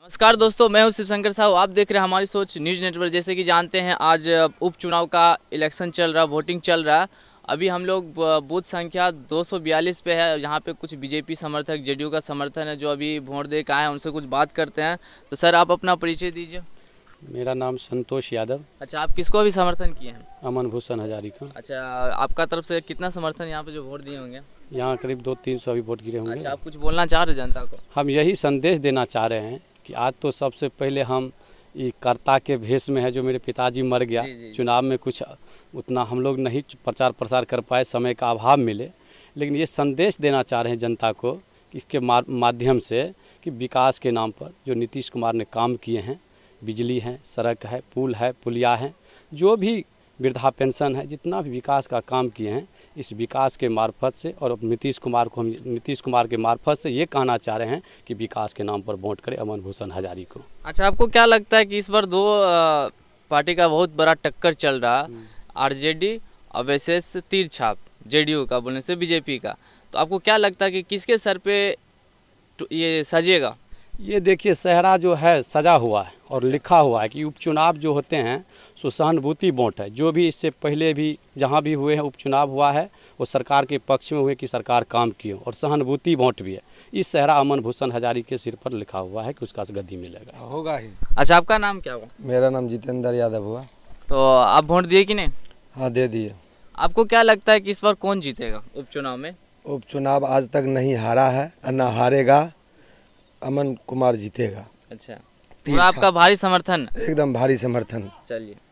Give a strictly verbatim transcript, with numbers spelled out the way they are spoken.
नमस्कार दोस्तों, मैं हूं शिवशंकर साहू। आप देख रहे हैं हमारी सोच न्यूज़ नेटवर्क। जैसे कि जानते हैं आज उपचुनाव का इलेक्शन चल रहा, वोटिंग चल रहा है। अभी हम लोग बूथ संख्या दो सौ बयालीस पे है। यहाँ पे कुछ बीजेपी समर्थक, जेडीयू का समर्थन है जो अभी वोट दे के आए हैं। उनसे कुछ बात करते हैं। तो सर, आप अपना परिचय दीजिए। मेरा नाम संतोष यादव। अच्छा, आप किसको अभी समर्थन किए हैं? अमन भूषण हजारी का। अच्छा, आपका तरफ से कितना समर्थन यहाँ पे जो वोट दिए होंगे? यहाँ करीब दो तीन सौ अभी वोट गिरे होंगे। अच्छा, आप कुछ बोलना चाह रहे हैं जनता को? हम यही संदेश देना चाह रहे हैं कि आज तो सबसे पहले हम ये कर्ता के भेष में है। जो मेरे पिताजी मर गया, जी, जी। चुनाव में कुछ उतना हम लोग नहीं प्रचार प्रसार कर पाए, समय का अभाव मिले। लेकिन ये संदेश देना चाह रहे हैं जनता को कि इसके माध्यम से कि विकास के नाम पर जो नीतीश कुमार ने काम किए हैं, बिजली है, सड़क है, पुल है, पुलिया है, जो भी वृद्धा पेंशन है, जितना भी विकास का काम किए हैं, इस विकास के मार्फत से और नीतीश कुमार को हम नीतीश कुमार के मार्फत से ये कहना चाह रहे हैं कि विकास के नाम पर वोट करें अमन भूषण हजारी को। अच्छा, आपको क्या लगता है कि इस बार दो आ, पार्टी का बहुत बड़ा टक्कर चल रहा, आरजेडी और वैसे तीर छाप जेडीयू का बोलने से बीजेपी का, तो आपको क्या लगता है कि किसके सर पे ये सजेगा? ये देखिए, सहरा जो है सजा हुआ है और लिखा हुआ है कि उपचुनाव जो होते हैं सो सहानुभूति वोट है। जो भी इससे पहले भी जहाँ भी हुए हैं उपचुनाव हुआ है वो सरकार के पक्ष में हुए कि सरकार काम की हो, और सहानुभूति वोट भी है। इस सहरा अमन भूषण हजारी के सिर पर लिखा हुआ है कि उसका गद्दी मिलेगा, होगा ही। अच्छा, आपका नाम क्या हुआ? मेरा नाम जितेंद्र यादव हुआ। तो आप वोट दिए कि नहीं? हाँ, दे दिए। आपको क्या लगता है कि इस बार कौन जीतेगा उपचुनाव में? उपचुनाव आज तक नहीं हारा है और न हारेगा। अमन कुमार जीतेगा। अच्छा, पूरा आपका भारी समर्थन? एकदम भारी समर्थन। चलिए।